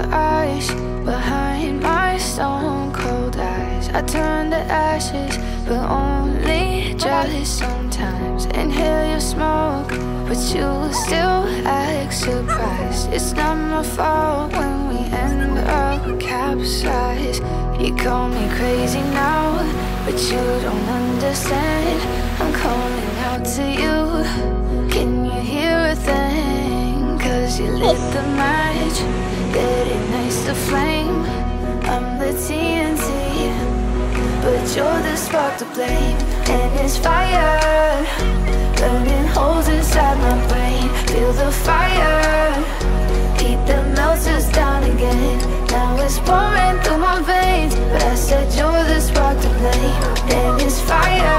eyes, behind my stone cold eyes. I turn to ashes, but only jealous sometimes. Inhale your smoke, but you still act surprised. It's not my fault when we end up capsized. You call me crazy now, but you don't understand. I'm calling out to you. Can you hear a thing? 'Cause you lit the match, getting nice to flame. I'm the TNT, but you're the spark to blame. And it's fire, burning holes inside my brain. Feel the fire, heat that melts us down again. Now it's pouring through my veins, but I said you're the spark to blame. And it's fire,